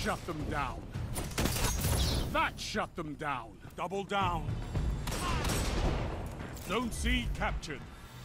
shut them down. That shut them down. Double down. Zone C captured.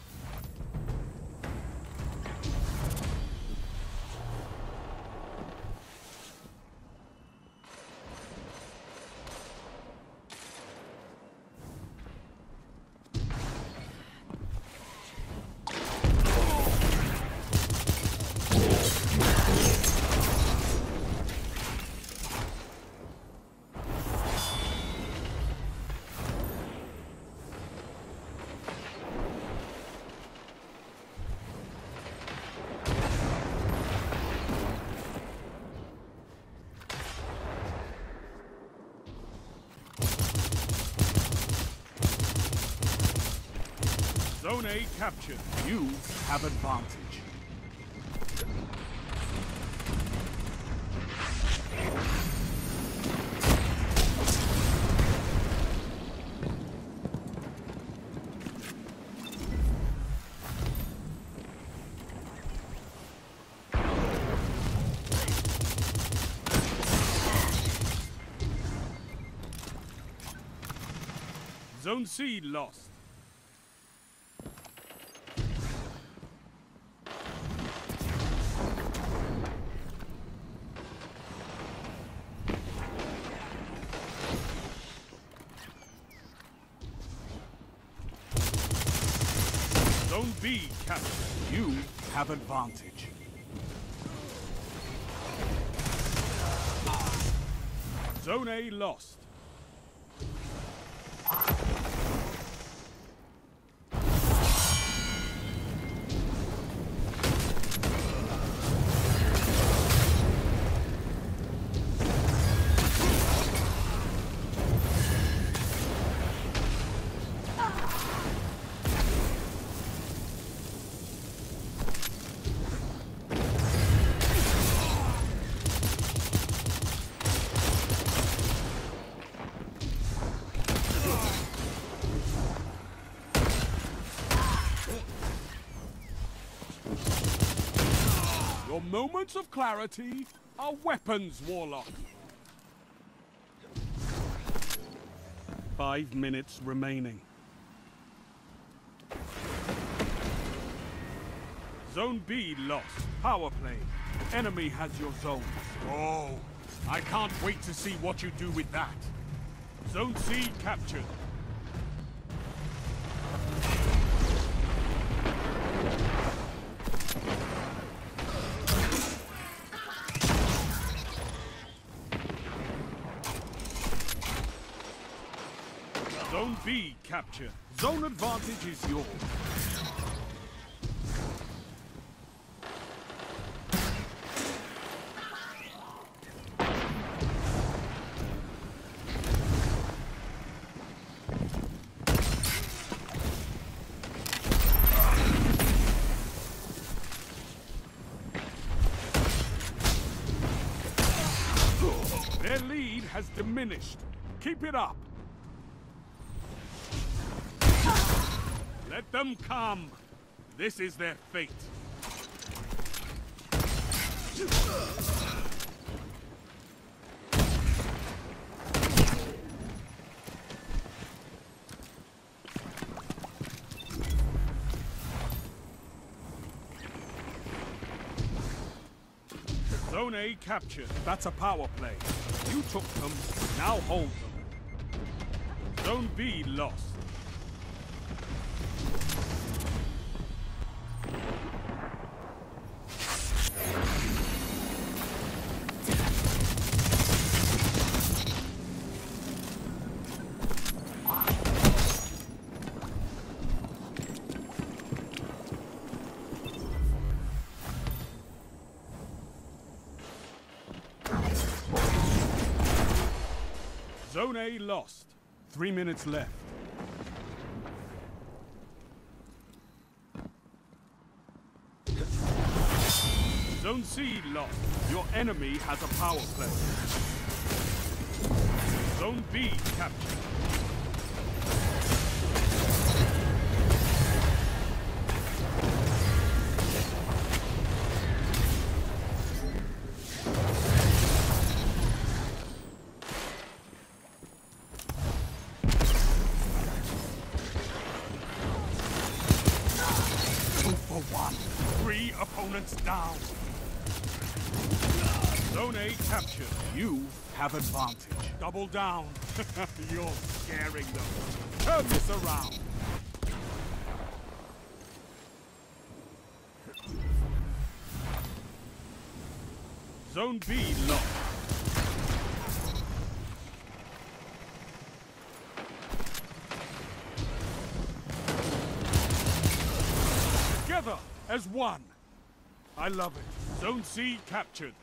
Zone A captured. You have advantage. Zone C lost. Zone B captured. You have advantage. Zone A lost. Your moments of clarity are weapons, Warlock. 5 minutes remaining. Zone B lost. Power play. Enemy has your zones. Oh, I can't wait to see what you do with that. Zone C captured. Zone B captured. Zone advantage is yours. Their lead has diminished. Keep it up. Let them come. This is their fate. Zone A captured. That's a power play. You took them, now hold them. Zone B lost. Zone A lost. 3 minutes left. Zone C lost. Your enemy has a power play. Zone B captured. 3 opponents down. Zone A captured. You have advantage. Double down. You're scaring them. Turn this around. Zone B lost. Together as one. I love it. Zone C captured.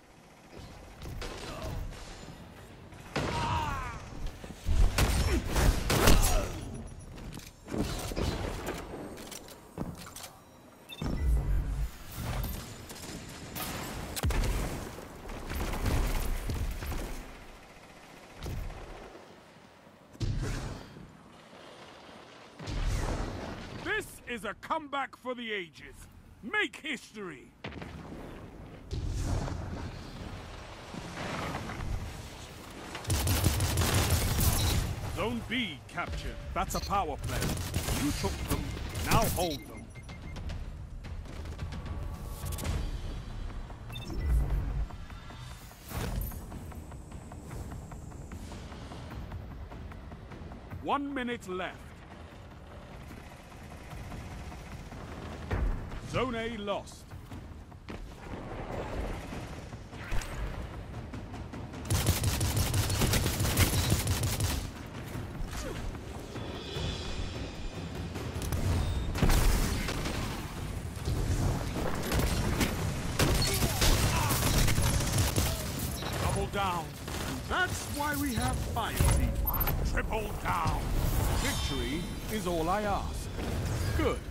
This is a comeback for the ages. Make history! Zone B captured. That's a power play. You took them, now hold them. One minute left. Zone A lost. Double down. That's why we have fire team. Triple down. Victory is all I ask. Good.